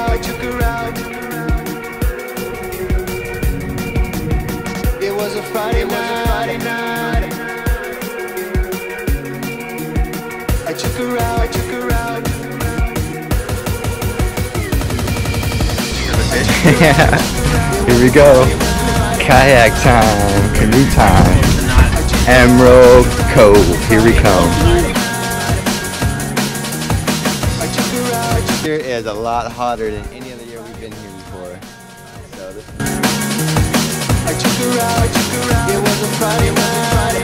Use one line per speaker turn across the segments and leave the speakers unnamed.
out. It was a Friday night. I took her out.
Here we go. Kayak time, canoe time. Emerald Cove, here we come. Here is a lot hotter than any other year we've been here before. So this
I took her out. It was a Friday night.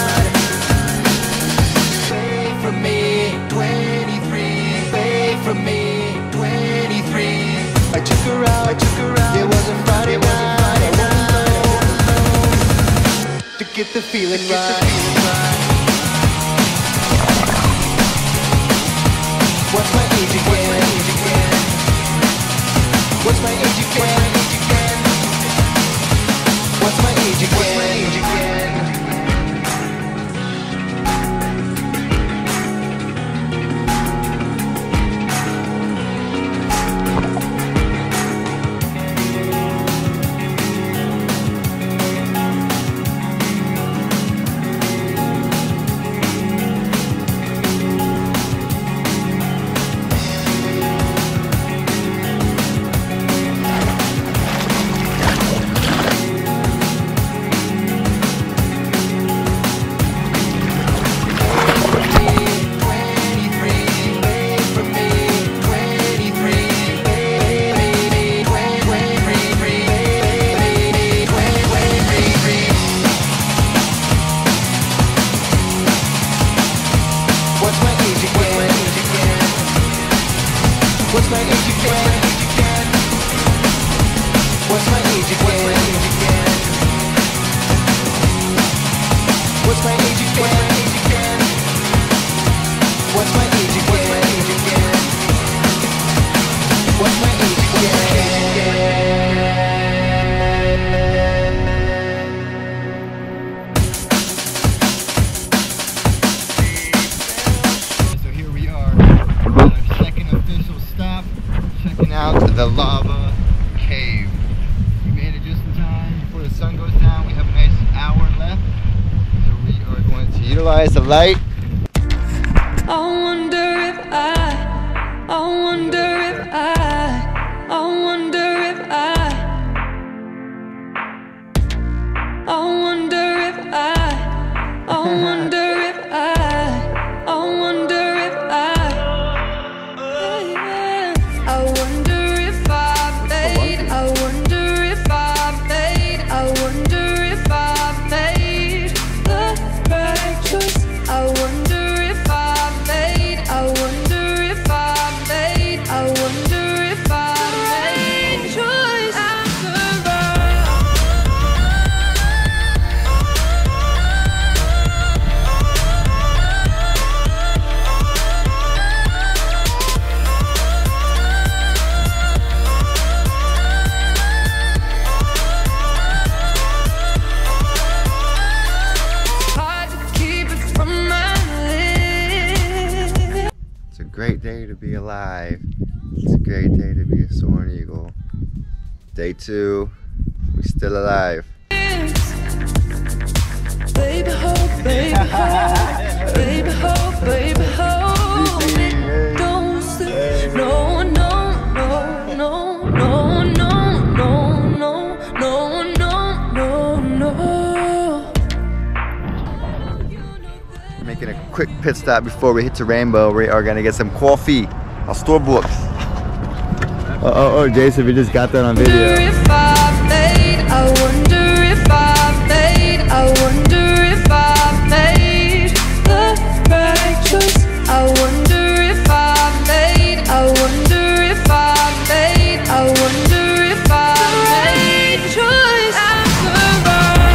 Away from me, 23. Away from me, 23. I took her out. It was a Friday night. To get the feeling right. What's my age again? What's my age again? What's my age again? What's my age again? What's my age again? What's my age again? What's my age again? What's my age
So here we are, our second official stop, checking out the lava cave. We made it just in time before the sun goes down. We have a nice hour left, so we are going to utilize the light.
I wonder if I wonder if I wonder if I wonder if I wonder if I wonder if I wonder if I made, I wonder if I made, I wonder if I made the right choice. I wonder if I made, I wonder if I made, I wonder if I made choice after all. Hard to keep it from my lips.
It's a great day to be alive. It's a great day to be a Soaring Eagle. Day 2, we're still alive.
Baby hope, baby hope, baby hope, baby hope. Don't say no, no, no, no, no, no, no, no, no, no, no, no.
Making a quick pit stop before we hit the Rainbow. We are gonna get some coffee. Our Starbucks. Oh, Jason, we just got that on video.
If I made, I wonder if I made, I wonder if I made the right choice. I wonder if I made, I wonder if I made, I wonder if I made choice after all.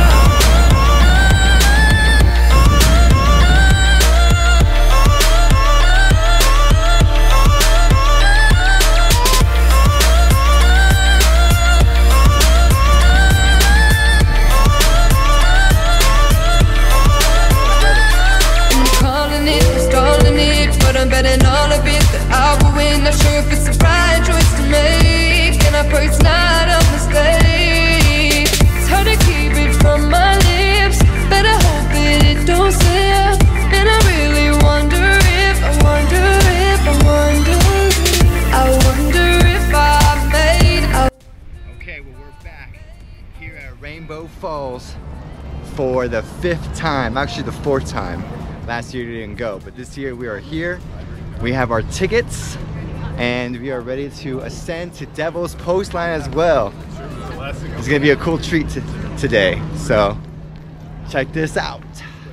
Rainbow Falls for the 5th time, actually the 4th time. Last year we didn't go, but this year we are here. We have our tickets and we are ready to ascend to Devil's Post Line as well. It's gonna be a cool treat today, so check this out.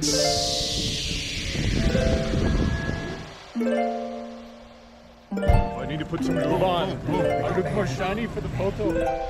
I need to put some glue on. I look more shiny for the photo.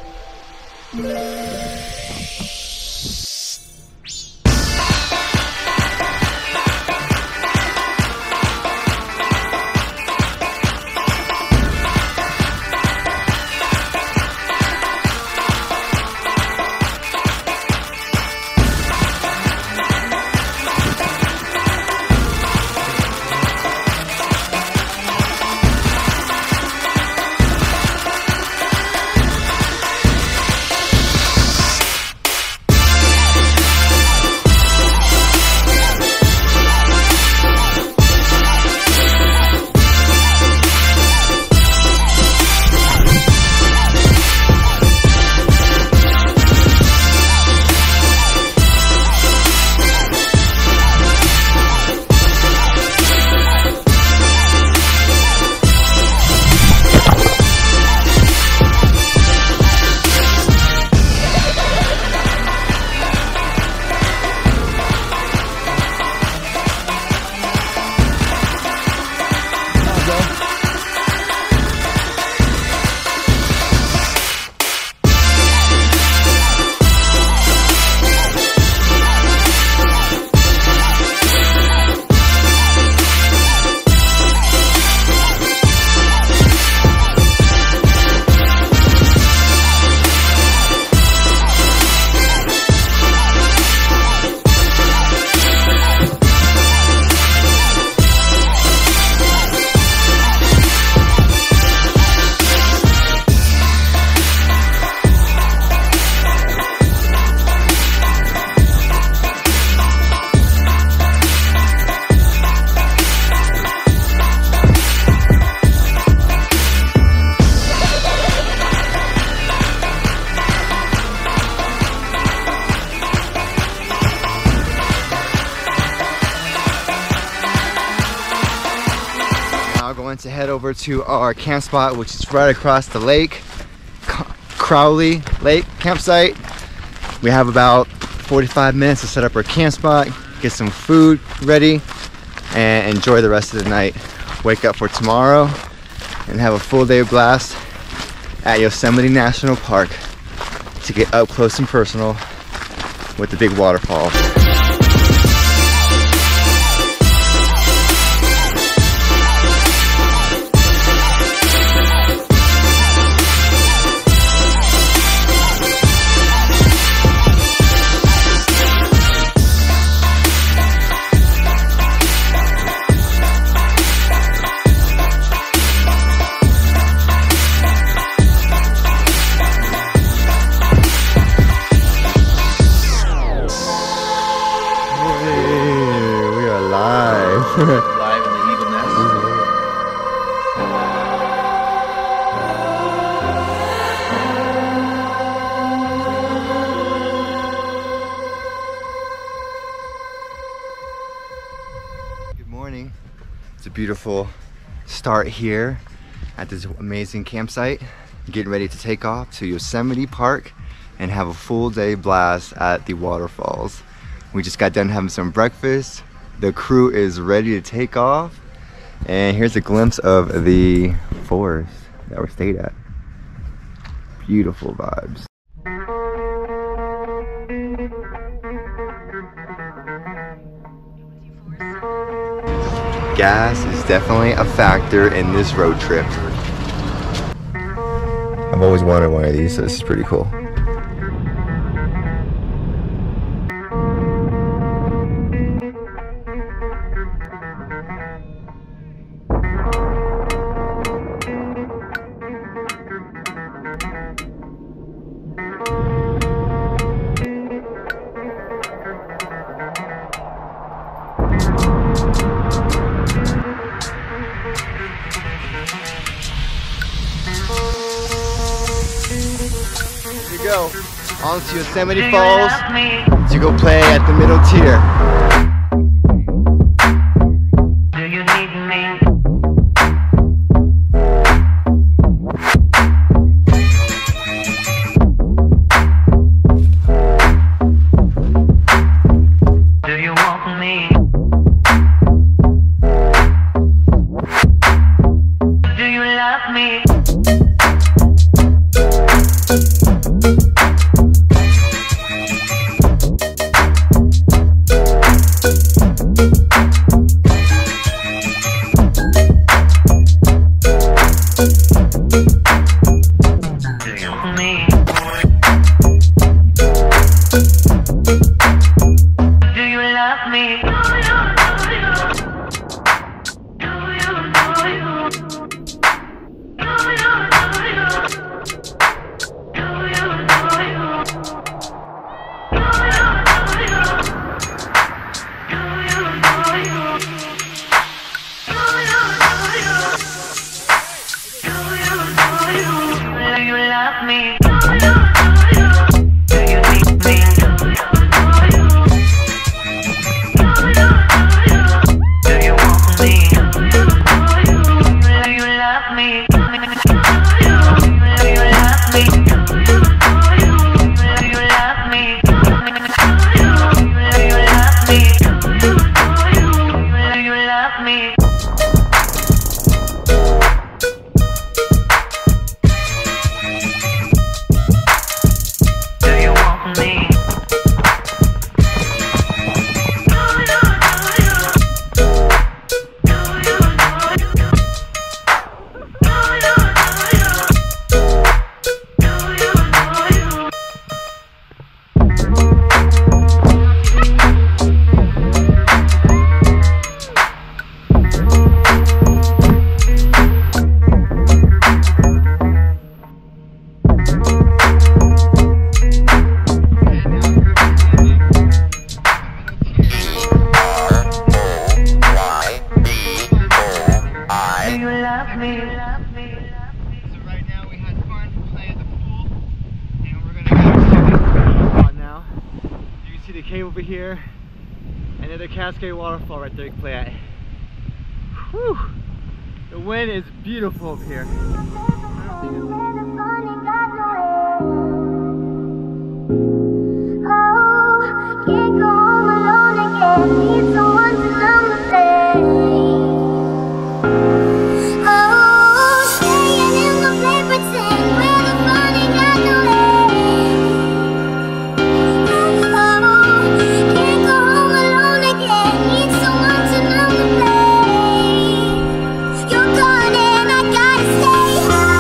Going to head over to our camp spot, which is right across the lake, Crowley Lake campsite. We have about 45 minutes to set up our camp spot, get some food ready, and enjoy the rest of the night. Wake up for tomorrow and have a full day blast at Yosemite National Park to get up close and personal with the big waterfall.
Live in the Eagle Nest.
Good morning. It's a beautiful start here at this amazing campsite. Getting ready to take off to Yosemite Park and have a full day blast at the waterfalls. We just got done having some breakfast. The crew is ready to take off, and here's a glimpse of the forest that we stayed at. Beautiful vibes. Gas is definitely a factor in this road trip. I've always wanted one of these, so this is pretty cool. Here we go. onto Yosemite Falls to go play at the middle tier.
Do you need me? Do you want me? Do you love me?
Over here, another Cascade waterfall right there you can play at. Whew. The wind is beautiful up here.
Can't go home alone again. Need someone to numb the pain. Oh, staying in the play pretend where the fun ain't got no end. Oh, can't go home alone again. Need someone to numb the pain. You're gone and I gotta stay high.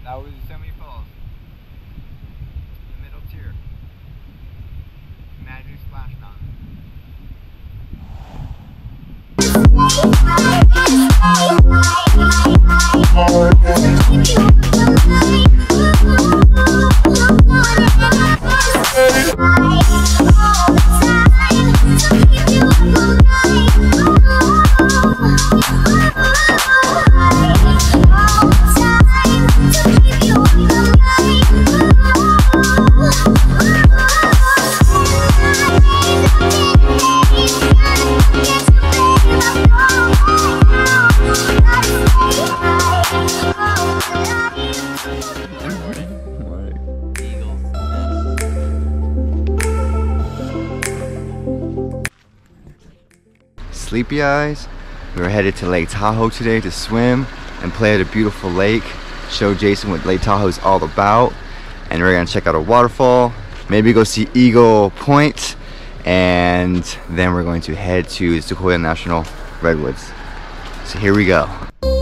That was Yosemite Falls. The middle tier. Magic Splash Mountain.
Sleepy eyes. We were headed to Lake Tahoe today to swim and play at a beautiful lake. Show Jason what Lake Tahoe is all about. And we're gonna check out a waterfall, maybe go see Eagle Point, and then we're going to head to the Sequoia National Redwoods. So here we go.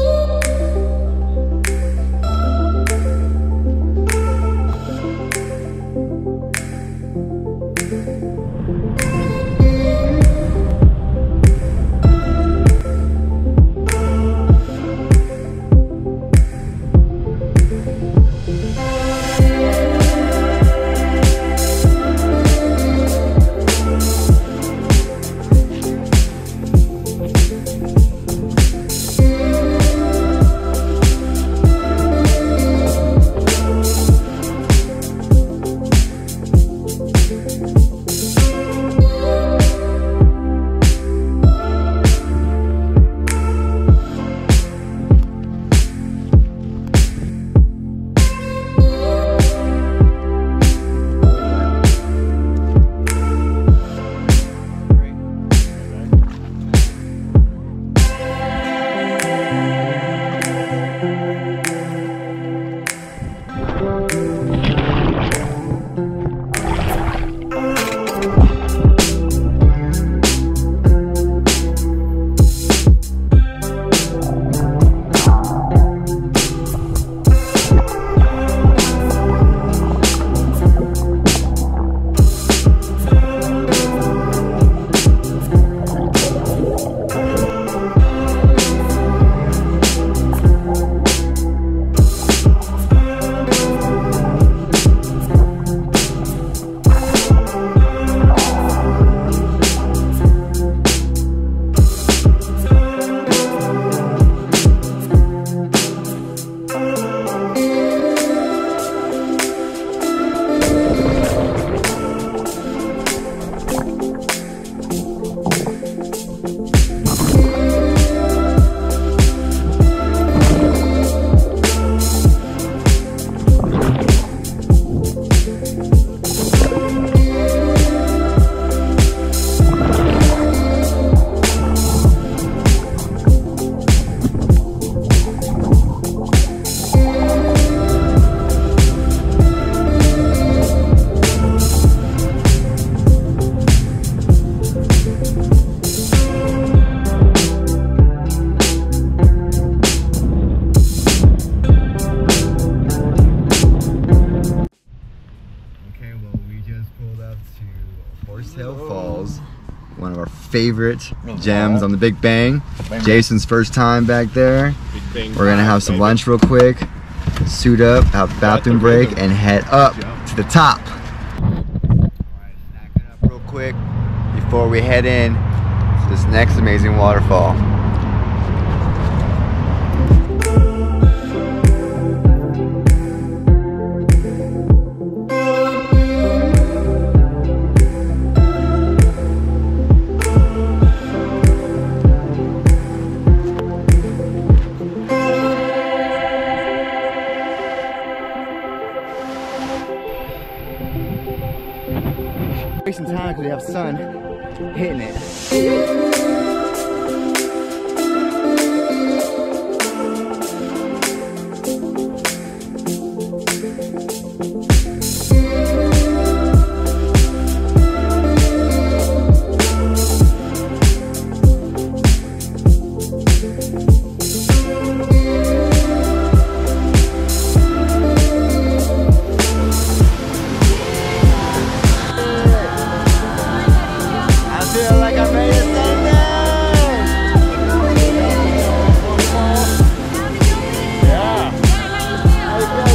One of our favorite gems on the Big Bang. Jason's first time back there. We're gonna have some lunch real quick, suit up, have a bathroom break, and head up to the top. Alright, snacking up real quick before we head in to this next amazing waterfall. Wasting time because we have sun hitting it.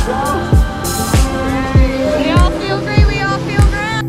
We all feel great, we all feel grand.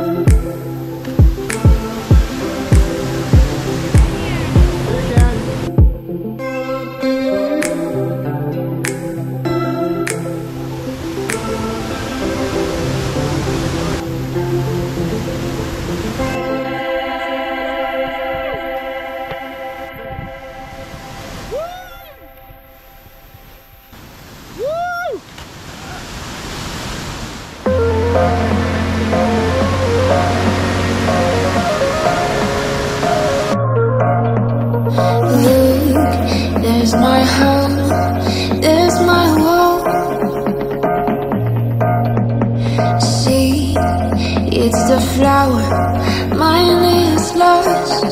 There's my home, there's my wall. See, it's the flower, mine is lost.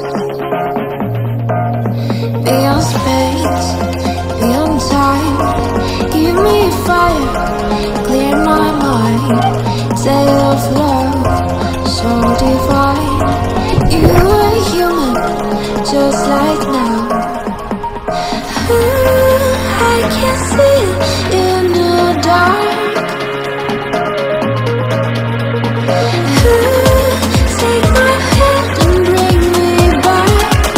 Beyond space, beyond time, give me fire, clear my mind. Tale of love, so divine. You are human, just like now. I can see it in the dark. Take my hand and bring me back.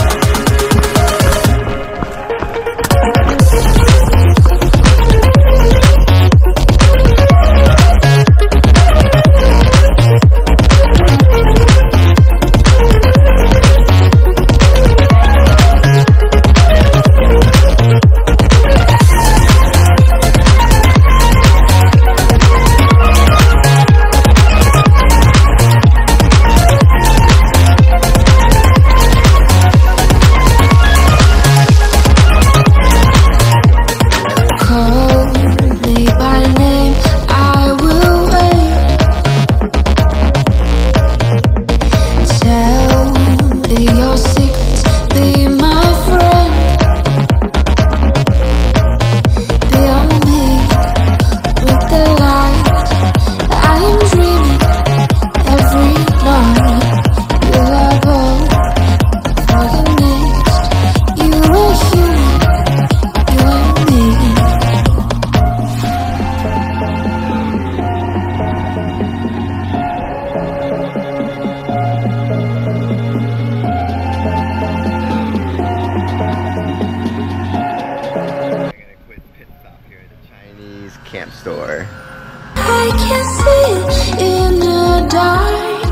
Camp store.
I can see it in the dark.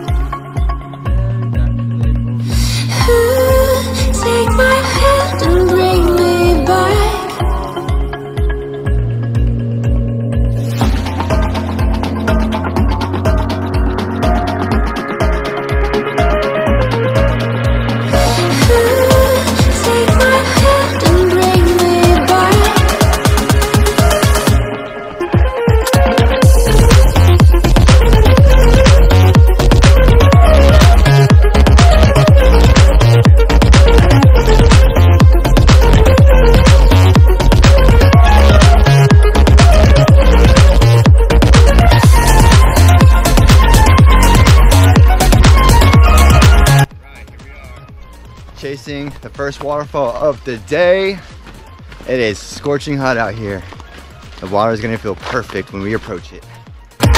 Take my hand and bring me back. Take my hand and bring me back.
Chasing the first waterfall of the day. It is scorching hot out here. The water is gonna feel perfect when we approach it.
I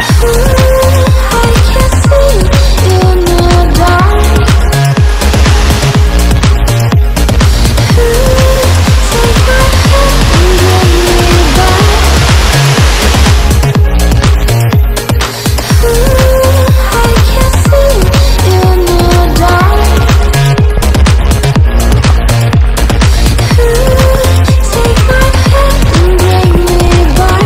can see it in the dark. Take my hand and bring me back. I can see it in the dark. Take my hand and bring me back.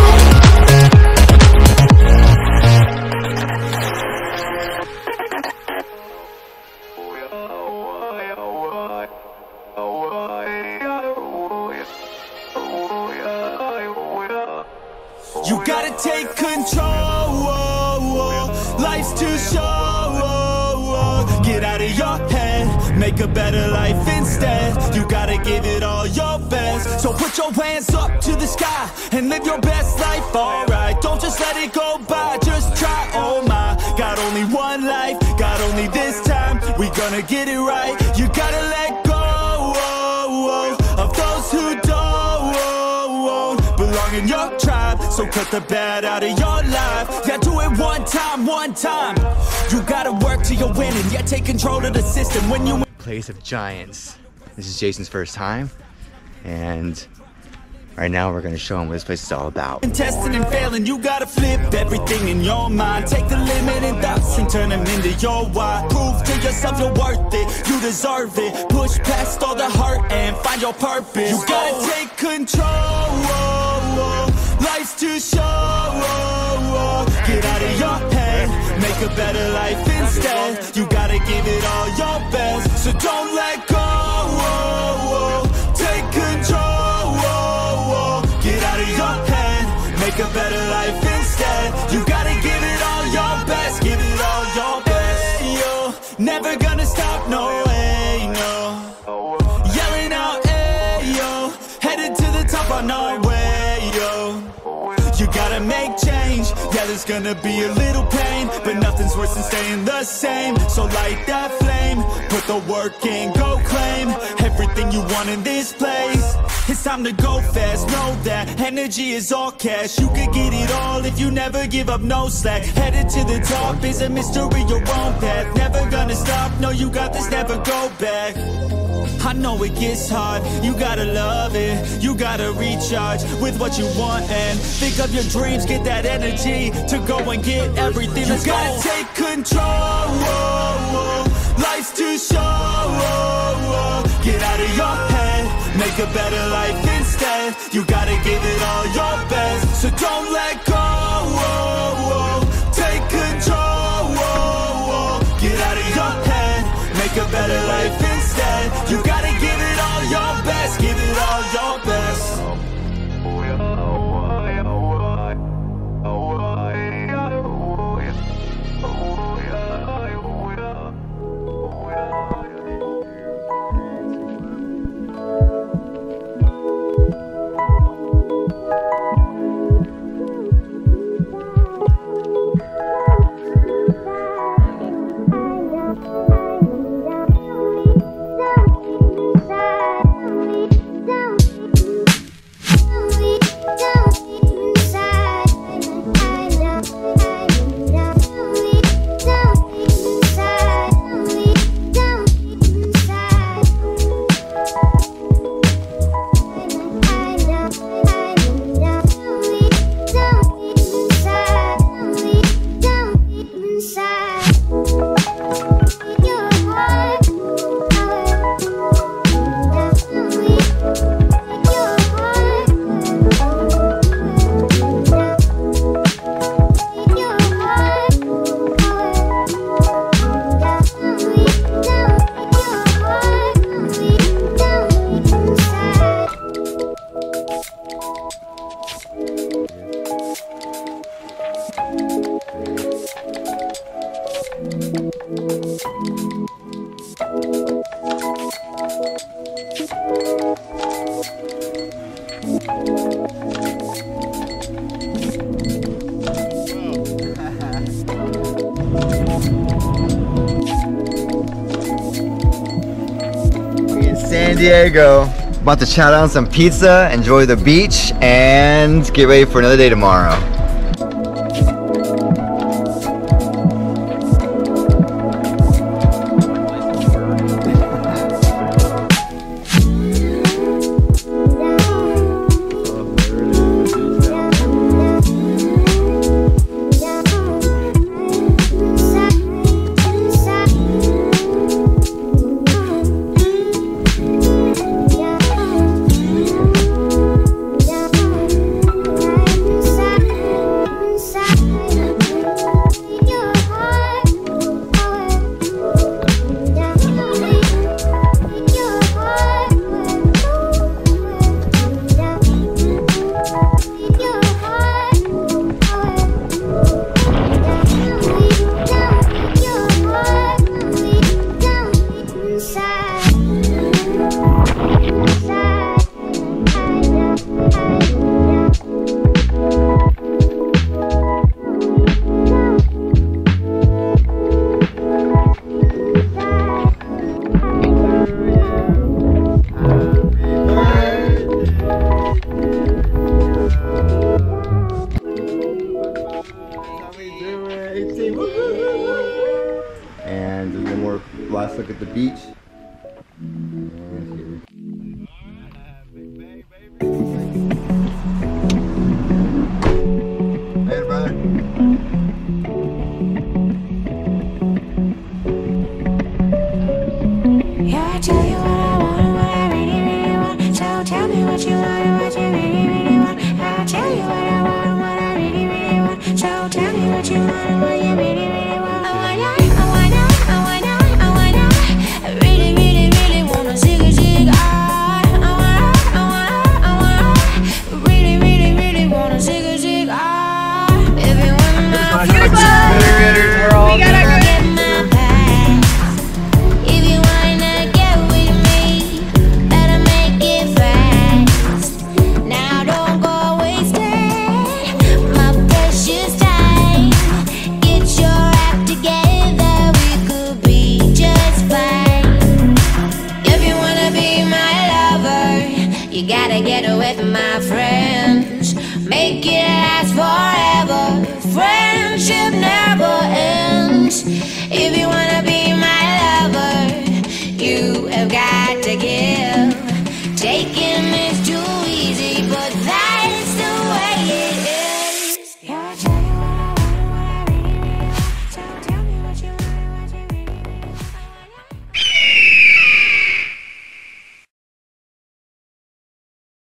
You gotta take control. Life's too short. Get out of your head, make a better life instead. You gotta give it all your best. So put your hands up to the sky and live your best life, alright. Don't just let it go by, just try, oh my. Got only one life, got only this time. We gonna get it right. You gotta let go of those who don't belong in your tribe. So cut the bad out of your life. Yeah, do it one time, one time. You gotta work till you're winning. Yeah, take control of the system when you
Place of Giants. This is Jason's first time, and right now we're gonna show him what this place is all about.
testing and failing, you gotta flip everything in your mind. Take the limiting thoughts and turn them into your why. Prove to yourself you're worth it, you deserve it. Push past all the hurt and find your purpose. You gotta take control, life's too short. Get out of your head, make a better life instead. You gotta give it all your best, so don't let go. Take control, get out of your head, make a better life instead. You gotta give it all your best, give it all your best. You're never gonna stop, no way, no. Yelling out, ayo, headed to the top on our way, yo. You gotta make change, yeah, there's gonna be a little pain, but nothing's worse than staying the same. So light that flame, put the work in, go claim everything you want in this place. It's time to go fast, know that energy is all cash. You could get it all if you never give up, no slack. Headed to the top is a mystery, your own path. Never gonna stop, no, you got this, never go back. I know it gets hard, you gotta love it. You gotta recharge with what you want and think of your dreams. Get that energy to go and get everything. You gotta take control, life's too short. Get out of your head, make a better life instead. You gotta give it all your best, so don't let go. Take control, get out of your head, make a better life instead. You gotta give it all your best, give it all your best.
San Diego. About to chow down some pizza, enjoy the beach, and get ready for another day tomorrow. at the beach. Hey, brother.
Yeah, I tell you what I want and what I really, really want. So tell me what you want and what you really, really want. I tell you what I want and what I really, really want. So tell me what you want and what you really, really want. I really, really, really wanna zig a zig. Really, really, really wanna zig a zig. Everyone, my